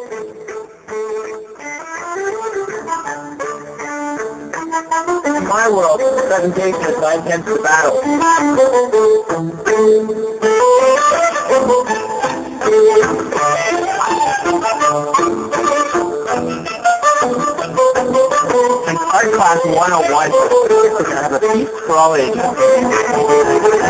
In my world, the presentation is 9/10 of the battle. In art class 101, we're going to have a piece for all ages.